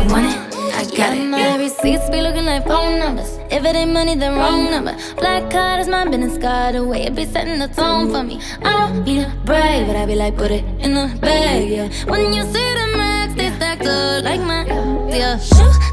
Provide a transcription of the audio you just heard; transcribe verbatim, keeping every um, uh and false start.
I want it, I got it. My receipts be looking like phone numbers. If it ain't money, then wrong number. Black card is my business card. The way it be setting the tone for me. I don't need a brag, but I be like, put it in the bag, yeah. When you see the max, they stacked up like my, yeah. Shoot